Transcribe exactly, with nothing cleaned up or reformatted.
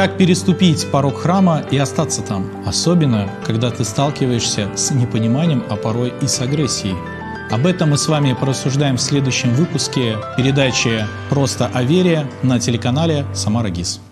Как переступить порог храма и остаться там, особенно, когда ты сталкиваешься с непониманием, а порой и с агрессией. Об этом мы с вами порассуждаем в следующем выпуске передачи «Просто о вере» на телеканале «Самара ГИС».